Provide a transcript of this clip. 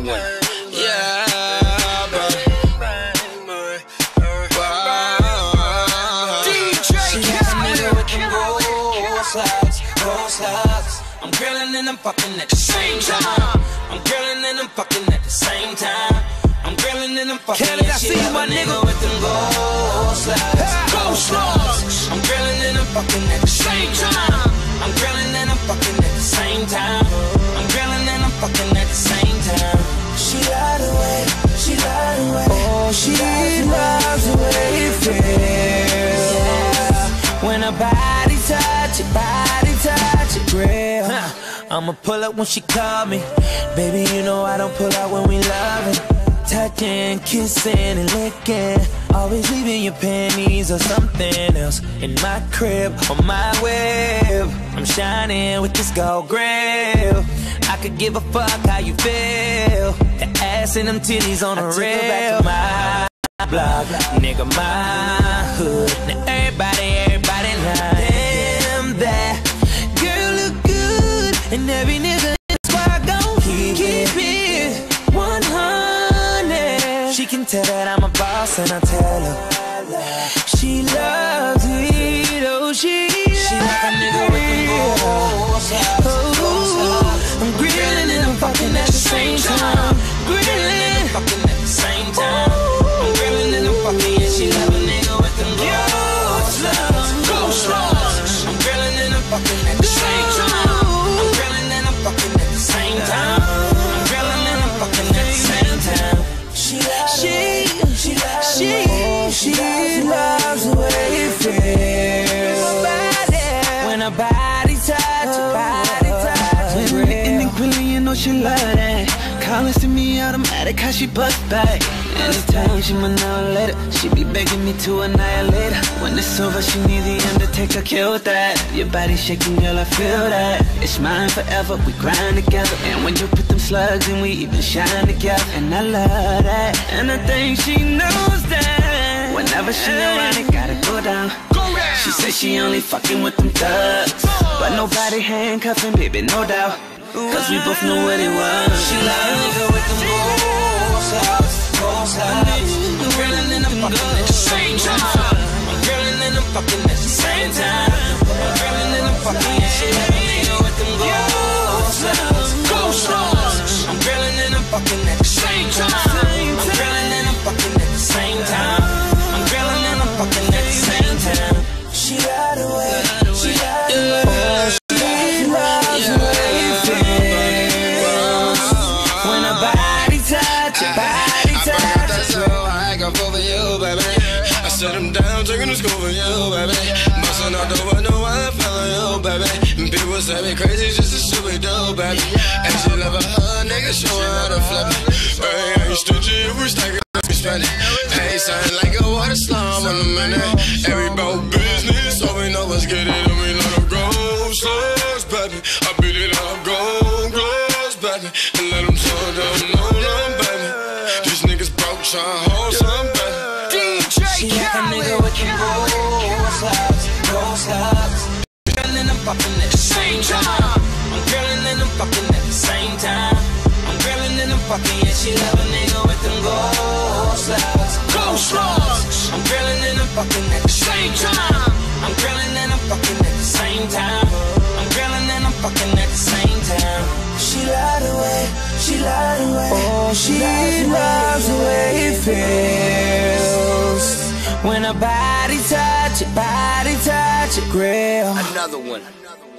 one. Yeah, but she got a nigga with them gold slides. I'm grilling and I'm fucking at the same time. I'm grilling and I'm fucking at the same time. I'm grilling and I'm fucking. Canada, she got my nigga with them gold slides. I'm grilling and I'm fucking at the same time. I'm grilling and I'm fucking at the same time. I'm grilling and I'm fucking at the same time. She lied away, she lied away. Oh, she loves the way it feels. Yeah. When her body touch it, grill. I'ma pull up when she call me. Baby, you know I don't pull out when we loving. Touching, kissing, and licking. Always leaving your panties or something else in my crib, on my web. I'm shining with this gold grill. I could give a fuck how you feel. The ass and them titties on the real. My block, nigga, my hood. Now everybody now. Damn, that girl look good. And every nigga in the squad gon' keep it 100. She can tell that I'm a boss and I tell her she loves it. Oh, she like a nigga with them gold slides. I'm grilling and I'm fucking at the same time. Grilling and I'm fucking at the same time. I'm grilling and I'm fucking, and she love a nigga with them gold slides. I'm grilling and I'm fucking at the same time. I'm grilling and I'm fucking at the same time. I'm grilling and I'm fucking at the same time. She loves the way it feels. When her body touch it. When in the grilling, you know she love that. Calling to me automatic, how she bust back. Anytime she might know later, she be begging me to annihilate her. When it's over, she need the Undertaker, kill that. Your body shaking, girl, I feel that. It's mine forever, we grind together. And when you put them slugs in, we even shine together. And I love that, and I think she knows that. Whenever she around, it gotta go down. She says she only fucking with them thugs, but nobody handcuffing, baby, no doubt. Cause we both know what it was. She like a nigga with them gold slides. I'm grilling and I'm fucking at the same time. I'm grilling and I'm fucking at the same time. I'm grilling and I'm fucking, and she like a nigga with them gold slides. I'm grilling and I'm fucking at the same time. I'm grilling and I'm fucking at the same time. I'm grilling and I'm fucking at the same time. She lied away, she lied away. She loves the way it feels. When her body touch it, I got for you, baby. I set him down, taking the school for you, baby. Bustin' out the window, I fell you, baby. And people say me crazy, just a shit we do, baby. And she love a hood, nigga, show her how to flip it. Hey, I ain't stingy if we stack it, we spend it. Hey, sound like a water slum in a minute. Every boat business, all we know is get it, and we let them go slugs, baby. I beat it up, go gloves, baby. And let them slow down, no, baby. These niggas broke, trying to hold some, baby. She like a nigga with them gold slides. I'm grilling and I'm fucking at the same time. I'm grilling and I'm fucking at the same time. I'm grilling and I'm fucking, and she love a nigga with them gold slides. I'm grilling and I'm fucking at the same time. I'm grilling and I'm fucking at the same time. I'm grilling and I'm fucking at the same time. She lied away, she lied away. Oh, she loves the way it feels. When her body touch it, grill. Another one.